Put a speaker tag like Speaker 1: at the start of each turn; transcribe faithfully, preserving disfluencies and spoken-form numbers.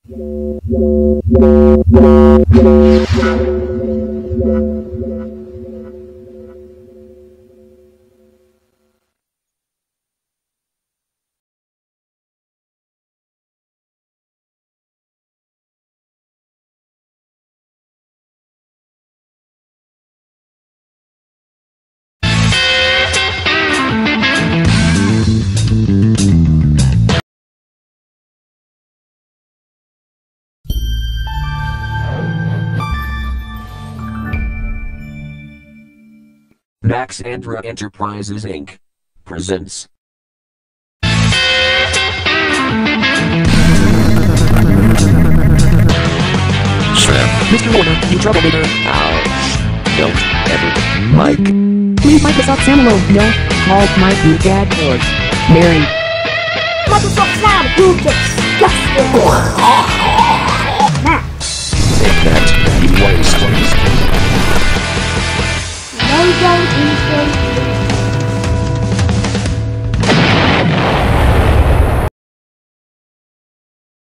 Speaker 1: Maxandra Enterprises Incorporated presents
Speaker 2: Sam.
Speaker 3: Mister Warner, you troublemaker.
Speaker 1: Ouch. Don't ever. Mike.
Speaker 3: Leave Microsoft Sam alone. No, call Mike you dad or Mary.
Speaker 4: Microsoft Sam, you disgusting! Matt.
Speaker 1: Take that, you waste.